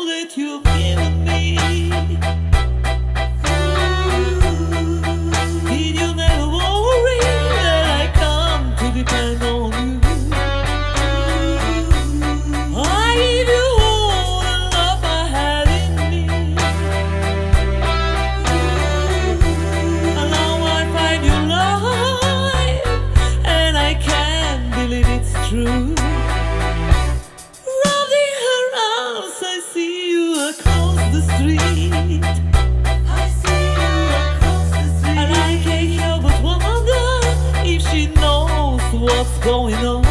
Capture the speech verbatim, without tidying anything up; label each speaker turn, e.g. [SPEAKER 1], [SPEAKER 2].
[SPEAKER 1] that you've given me. Did you never worry that I come to depend on you? I give you all the love I had in me, and now I find you lying, and I can't believe it's true. Wrapped in her arms, I see you across the street. I see you across the street, and I can't help but wonder if she knows what's going on.